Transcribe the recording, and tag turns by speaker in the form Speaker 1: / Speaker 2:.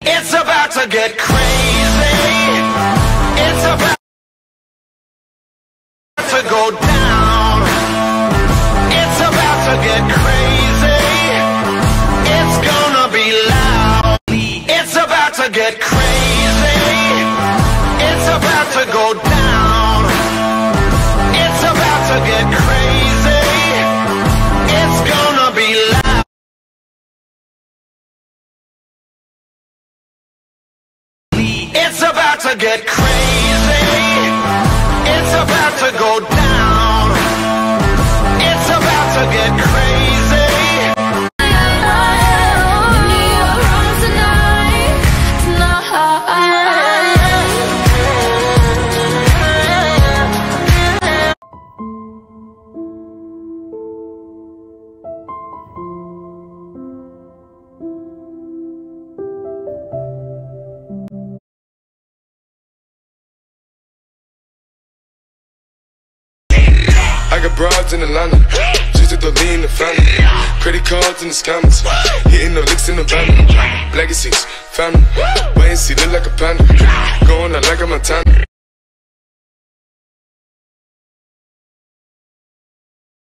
Speaker 1: It's about to get crazy. It's about to go down. It's about to get crazy. It's gonna be loud. It's about to get crazy. It's about to go down. It's about to get crazy. It's gonna be loud. It's about to get crazy. It's about to go down. It's about to get crazy.
Speaker 2: I got broads in Atlanta, just to the lean the family. Credit cards in the scammers, hitting the licks in the van. Legacies, family, wait and see, look like a panda. Going out like a Montana.